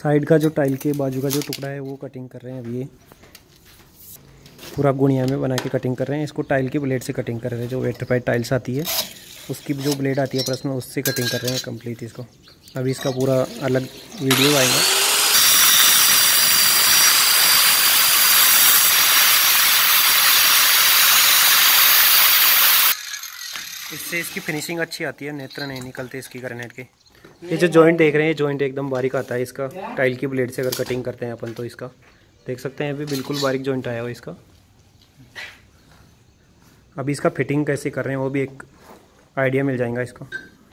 Side का जो tile के बाजू का जो टुकड़ा है वो कटिंग कर रहे हैं अभी। ये पूरा गुणिया में बना के कटिंग कर रहे हैं। इसको टाइल की ब्लेड से कटिंग कर रहे हैं। जो वेट्रीफाइड टाइल्स आती है उसकी जो ब्लेड आती है प्लस में, उससे कटिंग कर रहे हैं कंप्लीट इसको। अभी इसका पूरा अलग वीडियो आएगा। इससे इसकी फिनिशिंग अच्छी आती है, नेत्र नहीं निकलते इसकी ग्रेनाइट के। ये जो जॉइंट देख रहे हैं, जॉइंट एकदम बारीक आता है इसका। टाइल की ब्लेड से अगर कटिंग करते हैं अपन तो इसका देख सकते हैं अभी बिल्कुल बारीक जॉइंट आया हुआ इसका। अभी इसका फिटिंग कैसे कर रहे हैं वो भी एक आइडिया मिल जाएगा इसका।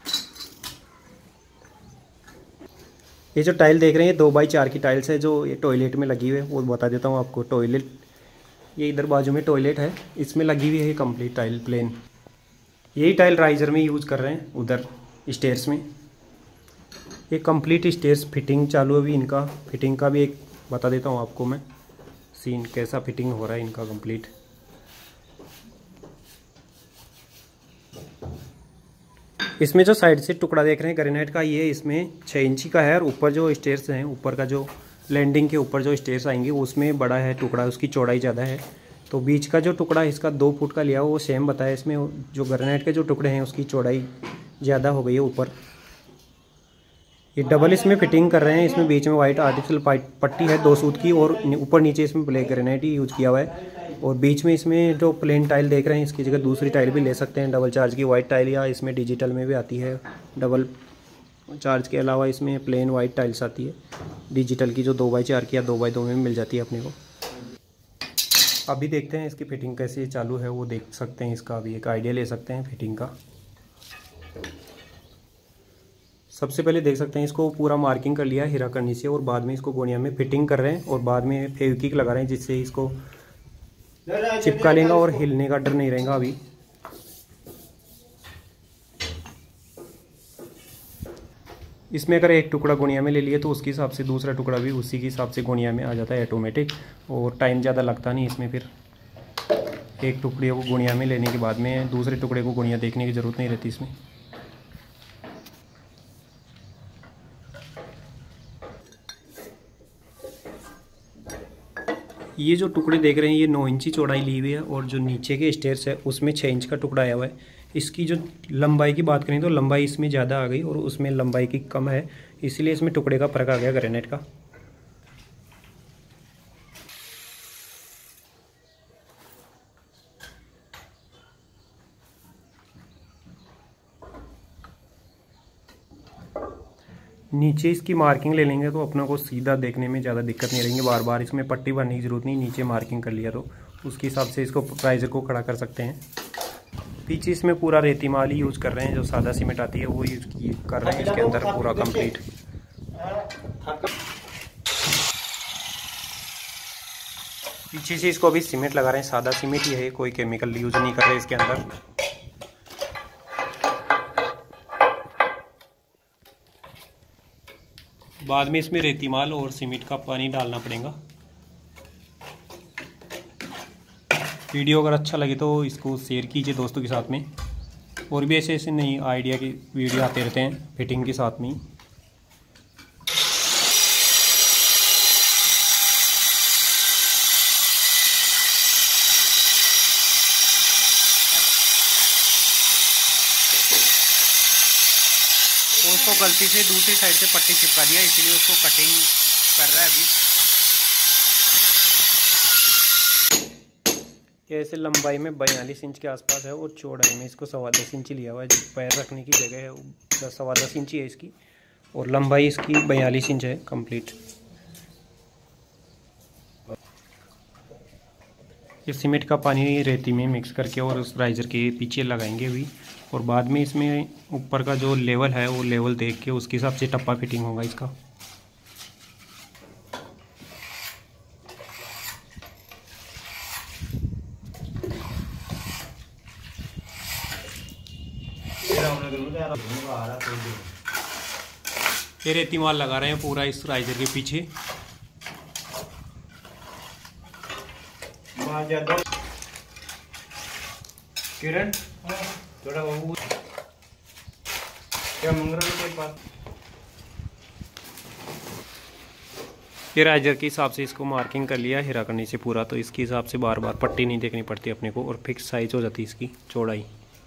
ये जो टाइल देख रहे हैं 2x4 की टाइल्स है जो ये टॉयलेट में लगी हुई है। वो बता देता हूँ आपको। टॉयलेट ये इधर बाजू में टॉयलेट है, इसमें लगी हुई है कंप्लीट टाइल प्लेन। यही टाइल राइजर में यूज़ कर रहे हैं उधर स्टेयर्स में। ये कंप्लीट स्टेयर्स फिटिंग चालू है अभी इनका। फिटिंग का भी एक बता देता हूँ आपको मैं सीन, कैसा फिटिंग हो रहा है इनका कंप्लीट। इसमें जो साइड से टुकड़ा देख रहे हैं ग्रेनाइट का, ये इसमें 6 इंची का है। और ऊपर जो स्टेयर्स हैं, ऊपर का जो लैंडिंग के ऊपर जो स्टेयर्स आएंगी उसमें बड़ा है टुकड़ा, उसकी चौड़ाई ज़्यादा है। तो बीच का जो टुकड़ा है इसका 2 फुट का लिया वो सेम बताया। इसमें जो ग्रेनाइट के जो टुकड़े हैं उसकी चौड़ाई ज़्यादा हो गई है ऊपर। ये डबल इसमें फिटिंग कर रहे हैं। इसमें बीच में वाइट आर्टिफिशियल पट्टी है 2 सूत की, और ऊपर नीचे इसमें ब्लैक ग्रेनाइट ही यूज़ किया हुआ है। और बीच में इसमें जो प्लेन टाइल देख रहे हैं इसकी जगह दूसरी टाइल भी ले सकते हैं, डबल चार्ज की वाइट टाइल, या इसमें डिजिटल में भी आती है। डबल चार्ज के अलावा इसमें प्लेन वाइट टाइल्स आती है डिजिटल की, जो 2x4 की या 2x2 में मिल जाती है अपने को। अभी देखते हैं इसकी फिटिंग कैसे चालू है वो देख सकते हैं। इसका अभी एक आइडिया ले सकते हैं फिटिंग का। सबसे पहले देख सकते हैं इसको पूरा मार्किंग कर लिया हीरा करनी से, और बाद में इसको गोनिया में फिटिंग कर रहे हैं, और बाद में फेविक्विक लगा रहे हैं जिससे इसको चिपका लेगा और हिलने का डर नहीं रहेगा। अभी इसमें अगर एक टुकड़ा गुणिया में ले लिए तो उसके हिसाब से दूसरा टुकड़ा भी उसी के हिसाब से गुणिया में आ जाता है ऑटोमेटिक, और टाइम ज़्यादा लगता नहीं इसमें। फिर एक टुकड़े को गुणिया में लेने के बाद में दूसरे टुकड़े को गुणिया देखने की ज़रूरत नहीं रहती इसमें। ये जो टुकड़े देख रहे हैं ये 9 इंची चौड़ाई ली हुई है, और जो नीचे के स्टेयर्स है उसमें 6 इंच का टुकड़ा आया हुआ है। इसकी जो लंबाई की बात करें तो लंबाई इसमें ज़्यादा आ गई और उसमें लंबाई की कम है, इसलिए इसमें टुकड़े का फर्क आ गया ग्रेनाइट का। नीचे इसकी मार्किंग ले लेंगे तो अपना को सीधा देखने में ज़्यादा दिक्कत नहीं रहेंगे। बार बार इसमें पट्टी भरने की ज़रूरत नहीं, नीचे मार्किंग कर लिया तो उसके हिसाब से इसको प्राइजर को खड़ा कर सकते हैं। पीछे इसमें पूरा रेती माल ही यूज़ कर रहे हैं, जो सादा सीमेंट आती है वो यूज़ कर रहे हैं इसके अंदर पूरा कंप्लीट। पीछे से इसको अभी सीमेंट लगा रहे हैं, सादा सीमेंट ही है, कोई केमिकल यूज़ नहीं कर रहे इसके अंदर। बाद में इसमें रेती माल और सीमेंट का पानी डालना पड़ेगा। वीडियो अगर अच्छा लगे तो इसको शेयर कीजिए दोस्तों के साथ में, और भी ऐसे ऐसे नई आइडिया की वीडियो आते रहते हैं फिटिंग के साथ में। उसको गलती से दूसरी साइड से पट्टी चिपका दिया, इसीलिए उसको कटिंग कर रहा है अभी। ऐसे लंबाई में 42 इंच के आसपास है, और चौड़ाई में इसको 10.25 इंच लिया हुआ है। पैर रखने की जगह है 10.25 इंच है इसकी, और लंबाई इसकी 42 इंच है कंप्लीट। ये सीमेंट का पानी रेती में मिक्स करके और उस राइजर के पीछे लगाएंगे अभी, और बाद में इसमें ऊपर का जो लेवल है वो लेवल देख के उसके हिसाब से टप्पा फिटिंग होगा इसका। ये रेती माल लगा रहे हैं पूरा इस राइजर के पीछे। किरण थोड़ा वो क्या मंगरा के पास ये राइजर के हिसाब से इसको मार्किंग कर लिया हेरा करने से पूरा, तो इसके हिसाब से बार बार पट्टी नहीं देखनी पड़ती अपने को और फिक्स साइज हो जाती है इसकी चौड़ाई।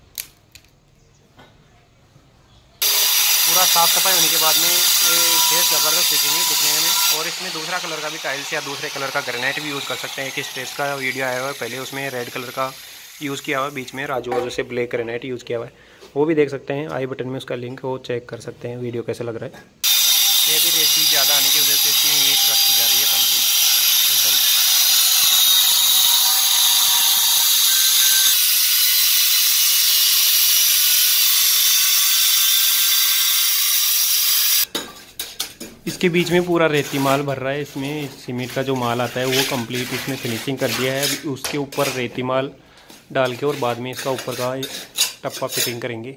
पूरा साफ सफाई होने के बाद में ये फेस ज़बरदस्त दिखेंगे दिखने में। और इसमें दूसरा कलर का भी टाइल्स या दूसरे कलर का ग्रेनाइट भी यूज़ कर सकते हैं। एक स्टेज का वीडियो आया हुआ है पहले, उसमें रेड कलर का यूज़ किया हुआ है, बीच में राजू वजह से ब्लैक ग्रेनाइट यूज़ किया हुआ है, वो भी देख सकते हैं। आई बटन में उसका लिंक वो चेक कर सकते हैं वीडियो कैसा लग रहा है। ये भी रेती ज़्यादा आने की वजह से इसमें ईंट रखी जा रही है कंप्लीट। इसके बीच में पूरा रेती माल भर रहा है। इसमें सीमेंट का जो माल आता है वो कंप्लीट इसमें फिनिशिंग कर दिया है। अभी उसके ऊपर रेती माल डाल के और बाद में इसका ऊपर का टप्पा फिटिंग करेंगे।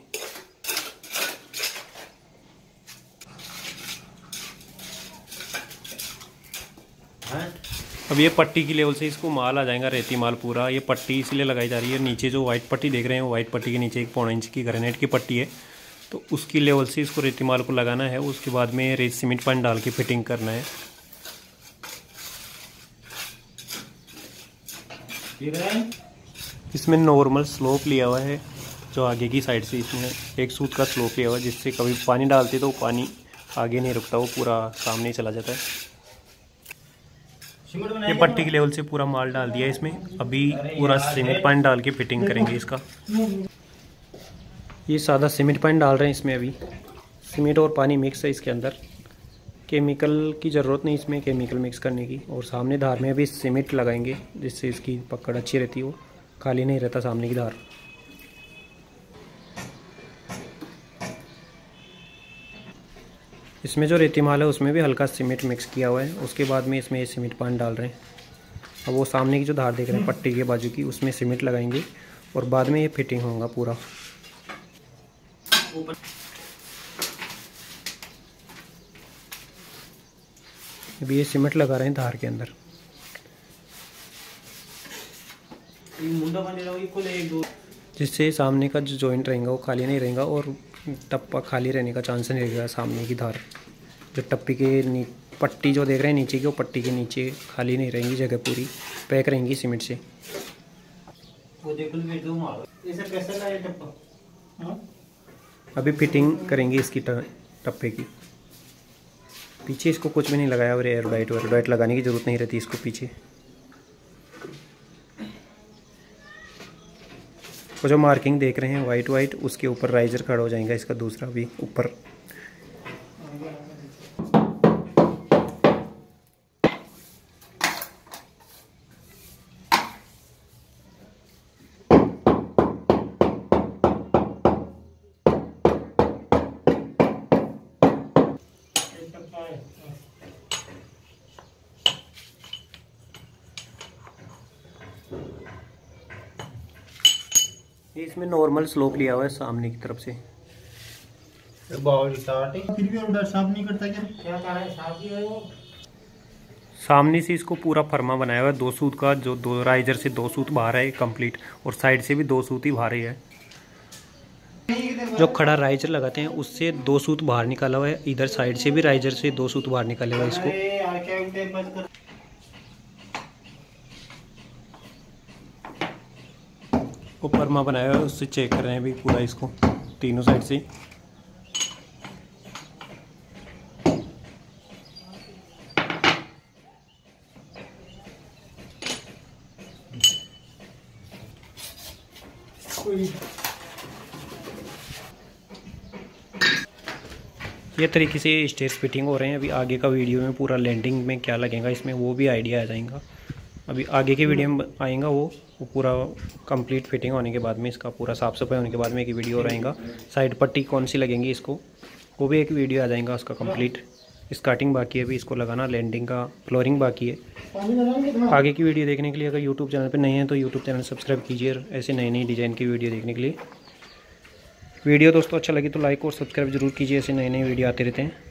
अब ये पट्टी की लेवल से इसको माल आ जाएगा, रेती माल पूरा। ये पट्टी इसलिए लगाई जा रही है, नीचे जो वाइट पट्टी देख रहे हैं वाइट पट्टी के नीचे 1 पौना इंच की ग्रेनाइट की पट्टी है, तो उसकी लेवल से इसको रेती माल को लगाना है। उसके बाद में रेत सीमेंट पानी डाल के फिटिंग करना है। इसमें नॉर्मल स्लोप लिया हुआ है जो आगे की साइड से, इसमें 1 सूत का स्लोप लिया हुआ है जिससे कभी पानी डालते तो पानी आगे नहीं रुकता, वो पूरा सामने चला जाता है। ये पट्टी की लेवल से पूरा माल डाल दिया इसमें। अभी पूरा सीमेंट पानी डाल के फिटिंग करेंगे इसका। ये सादा सीमेंट पानी डाल रहे हैं इसमें। अभी सीमेंट और पानी मिक्स है इसके अंदर, केमिकल की ज़रूरत नहीं इसमें केमिकल मिक्स करने की। और सामने धार में अभी सीमेंट लगाएंगे जिससे इसकी पकड़ अच्छी रहती है, वो खाली नहीं रहता सामने की धार। इसमें जो रेती माल है उसमें भी हल्का सीमेंट मिक्स किया हुआ है। उसके बाद में इसमें ये सीमेंट पानी डाल रहे हैं। अब वो सामने की जो धार देख रहे हैं पट्टी के बाजू की, उसमें सीमेंट लगाएंगे और बाद में ये फिटिंग होगा पूरा। अभी ये सीमेंट लगा रहे हैं धार के अंदर। जिससे सामने का जो जॉइंट रहेगा वो खाली नहीं रहेगा और टप्पा खाली रहने का चांस नहीं रहेगा। सामने की धार जो टप्पी के पट्टी जो देख रहे हैं नीचे की, वो पट्टी के नीचे खाली नहीं रहेंगी, जगह पूरी पैक रहेंगी सीमेंट से। अभी फिटिंग करेंगे इसकी टप्पे की। पीछे इसको कुछ भी नहीं लगाया और एयरडाइट लगाने की ज़रूरत नहीं रहती इसको पीछे। वो जो मार्किंग देख रहे हैं वाइट उसके ऊपर राइजर खड़ा हो जाएगा इसका दूसरा भी ऊपर। ये इसमें नॉर्मल स्लोप लिया हुआ है सामने की तरफ से। फिर भी और साफ नहीं करता क्या साफ ही है वो। सामने से इसको पूरा फर्मा बनाया हुआ है 2 सूत का, जो 2 राइजर से 2 सूत बाहर है कंप्लीट, और साइड से भी 2 सूत ही बाहर ही है। जो खड़ा राइजर लगाते हैं उससे 2 सूत बाहर निकाला हुआ है, इधर साइड से भी राइजर से 2 सूत बाहर निकाले हुआ है इसको। वो फर्मा बनाया हुआ है उससे चेक कर रहे हैं अभी पूरा इसको तीनों साइड से। ये तरीके से स्टेज फिटिंग हो रहे हैं। अभी आगे का वीडियो में पूरा लैंडिंग में क्या लगेगा इसमें वो भी आइडिया आ जाएगा। अभी आगे के वीडियो में आएगा वो पूरा कंप्लीट फिटिंग होने के बाद में, इसका पूरा साफ़ सफाई होने के बाद में एक वीडियो रहेगा। साइड पट्टी कौन सी लगेंगी इसको वो भी एक वीडियो आ जाएगा उसका कंप्लीट। स्टार्टिंग बाकी है अभी इसको लगाना, लैंडिंग का फ्लोरिंग बाकी है। आगे की वीडियो देखने के लिए अगर यूट्यूब चैनल पर नए हैं तो यूट्यूब चैनल सब्सक्राइब कीजिए ऐसे नई नई डिज़ाइन की वीडियो देखने के लिए। वीडियो दोस्तों अच्छा लगे तो लाइक और सब्सक्राइब जरूर कीजिए, ऐसे नए नए वीडियो आते रहते हैं।